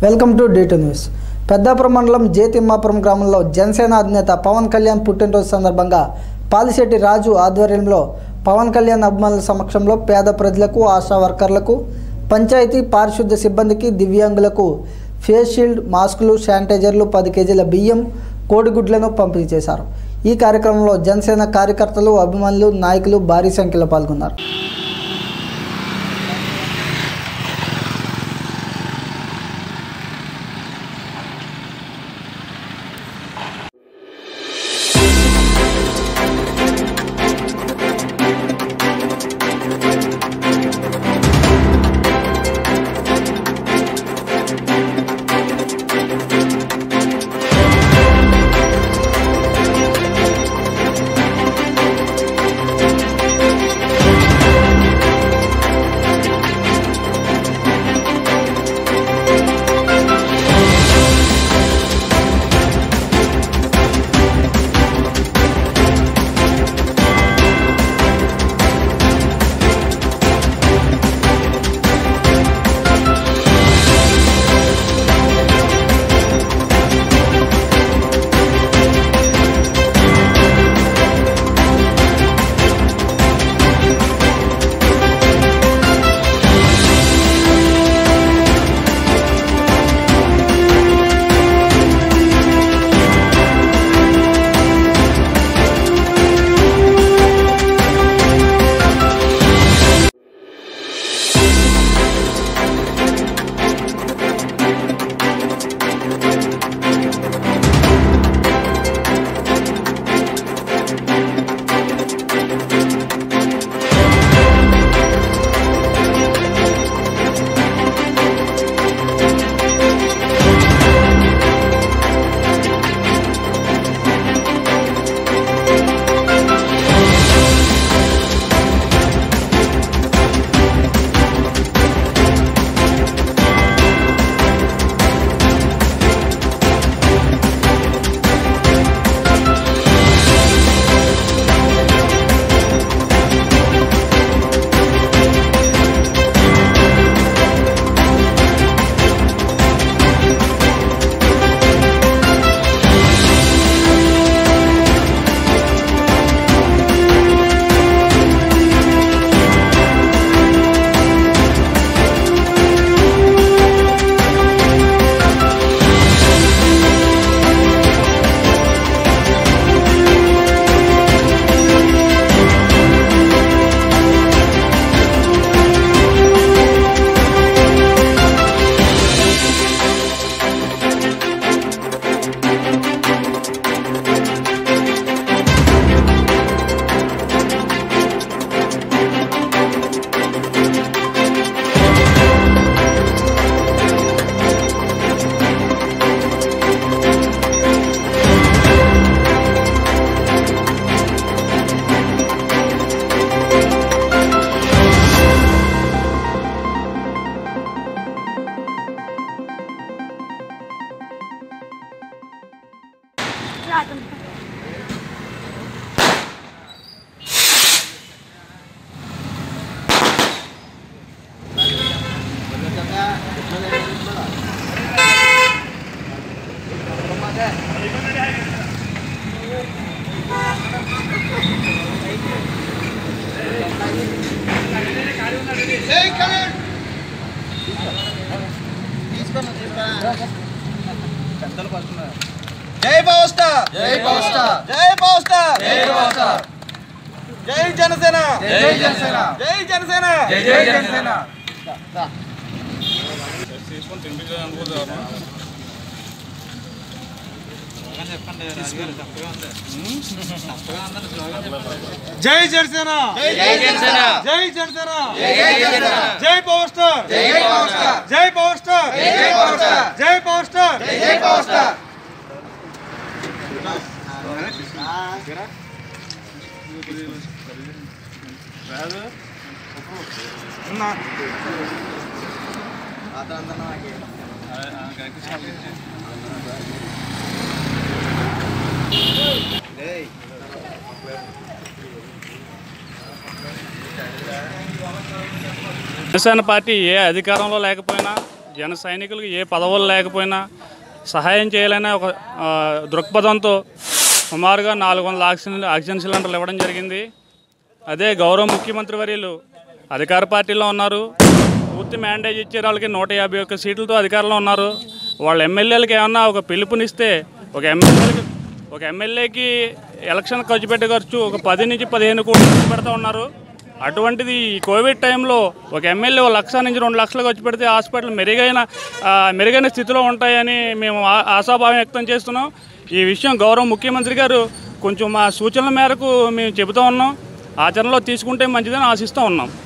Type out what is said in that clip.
Welcome to day two news. Peddapuram మండలం జేతిమ్మాపురం గ్రామంలో జనసేన అధినేత పవన్ కళ్యాణ్ పుట్టినరోజు సందర్భంగా పాలిశెట్టి రాజు ఆధ్వర్యంలో పవన్ కళ్యాణ్ అభిమానుల సమక్షంలో పేద ప్రజలకు, ఆశా వర్కర్లకు, పంచాయతీ పారిశుద్ధ్య సిబ్బందికి, దివ్యాంగులకు ఫేస్ షీల్డ్, మాస్కులు, శానిటైజర్లు, 10 కేజీల బియ్యం, కోడిగుడ్లను పంపిణీ చేశారు. ఈ కార్యక్రమంలో జనసేన కార్యకర్తలు, అభిమానులు, నాయకులు భారీ సంఖ్యలో పాల్గొన్నారు. జై పవర్ స్టార్, జై పవర్ స్టార్, జై పవర్ స్టార్, జై పవర్ స్టార్, జై జనసేన, జై జనసేన, జై జనసేన, జై జనసేన. జై జనసేన, జై జనసేన, జై జనసేన, జై జనసేన, జై పవర్ స్టార్, జై పవర్ స్టార్, జై పవర్ స్టార్, జై పవర్ స్టార్, జై పవర్ స్టార్, జై పవర్ స్టార్. జనసేన పార్టీ ఏ అధికారంలో లేకపోయినా జన సైనికులకు ఏ పదవులు లేకపోయినా సహాయం చేయాలనే ఒక దృక్పథంతో సుమారుగా 400 ఆక్సిజన్ సిలిండర్లు ఇవ్వడం జరిగింది. అదే గౌరవ ముఖ్యమంత్రి వర్యులు అధికార పార్టీలో ఉన్నారు. పూర్తి మ్యాండేజ్ ఇచ్చే వాళ్ళకి 151 సీట్లతో అధికారంలో ఉన్నారు. వాళ్ళ ఎమ్మెల్యేలకు ఏమన్నా ఒక పిలుపునిస్తే ఒక ఎమ్మెల్యేకి ఎలక్షన్ ఖర్చు పెట్టే ఖర్చు ఒక 10 నుంచి 15 కోట్లు ఖర్చు పెడతా ఉన్నారు. అటువంటిది ఈ కోవిడ్ టైంలో ఒక ఎమ్మెల్యే 1 లక్ష నుంచి 2 లక్షలు ఖర్చు పెడితే హాస్పిటల్ మెరుగైన స్థితిలో ఉంటాయని మేము ఆశాభావం వ్యక్తం చేస్తున్నాం. ఈ విషయం గౌరవ ముఖ్యమంత్రి గారు కొంచెం మా సూచనల మేరకు మేము చెబుతూ ఉన్నాం. ఆచరణలో తీసుకుంటే మంచిదని ఆశిస్తూ ఉన్నాం.